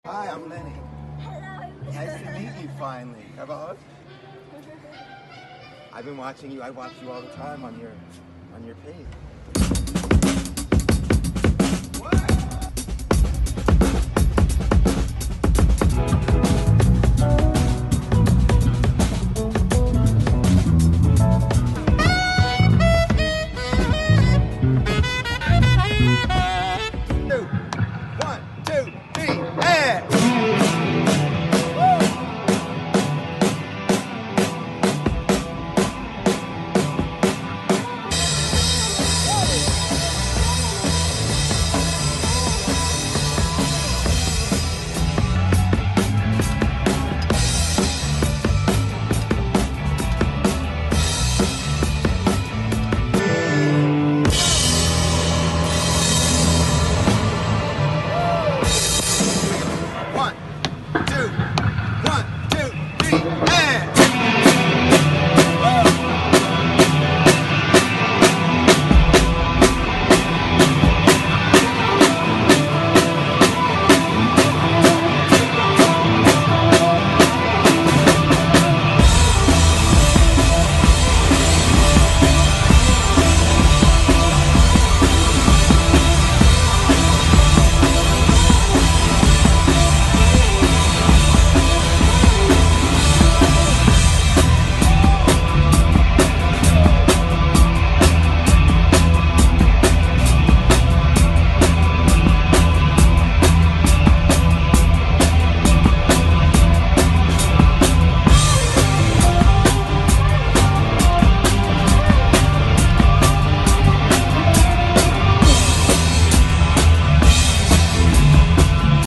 Hi, I'm Lenny. Hello. Nice to meet you finally. Have a hug? I've been watching you. I watch you all the time on your page. One, two, three, and